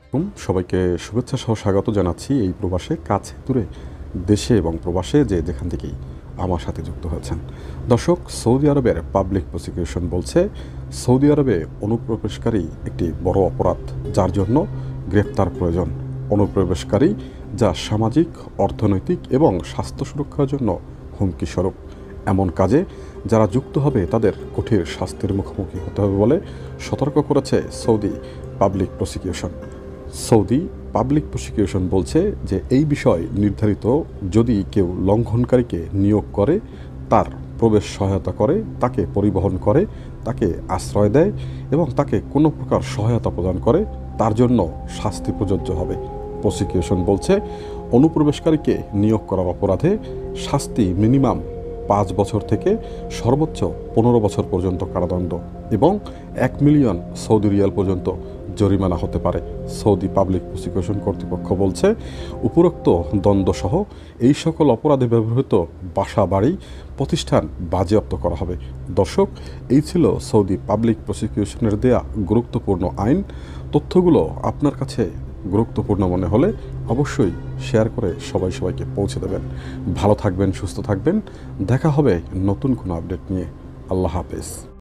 সবাইকে শুভেচ্ছা সহ স্বাগত জানাচ্ছি এই প্রবাসে কাছে দূরে দেশে এবং প্রবাসে যেখান থেকেই আমার সাথে যুক্ত হয়েছেন। দর্শক, সৌদি আরবের পাবলিক প্রসিকিউশন বলছে সৌদি আরবে অনুপ্রবেশকারী একটি বড় অপরাধ, যার জন্য গ্রেপ্তার প্রয়োজন। অনুপ্রবেশকারী যা সামাজিক, অর্থনৈতিক এবং স্বাস্থ্য সুরক্ষার জন্য হুমকি স্বরূপ। এমন কাজে যারা যুক্ত হবে তাদের কঠিন শাস্তির মুখোমুখি হতে হবে বলে সতর্ক করেছে Saudi public prosecution. Saudi public prosecution বলছে যে এই বিষয় নির্ধারিত, যদি কেউ লঙ্ঘনকারীকে নিয়োগ করে, তার প্রবেশ সহায়তা করে, তাকে পরিবহন করে, তাকে আশ্রয় দেয় এবং তাকে কোনো প্রকার সহায়তা প্রদান করে, তার জন্য শাস্তি প্রযোজ্য হবে। প্রসিকিউশন বলছে অনুপ্রবেশকারীকে নিয়োগ করার অপরাধে শাস্তি মিনিমাম 5 বছর থেকে সর্বোচ্চ 15 বছর পর্যন্ত কারাদণ্ড এবং 1 মিলিয়ন সৌদি রিয়াল পর্যন্ত জরিমানা হতে পারে। সৌদি পাবলিক প্রসিকিউশন কর্তৃপক্ষ বলছে উপরোক্ত দ্বন্দ্বসহ এই সকল অপরাধে ব্যবহৃত বাসা, বাড়ি, প্রতিষ্ঠান বাজেয়াপ্ত করা হবে। দর্শক, এই ছিল সৌদি পাবলিক প্রসিকিউশনের দেয়া গুরুত্বপূর্ণ আইন। তথ্যগুলো আপনার কাছে গুরুত্বপূর্ণ মনে হলে অবশ্যই শেয়ার করে সবাইকে পৌঁছে দেবেন। ভালো থাকবেন, সুস্থ থাকবেন। দেখা হবে নতুন কোনো আপডেট নিয়ে। আল্লাহ হাফেজ।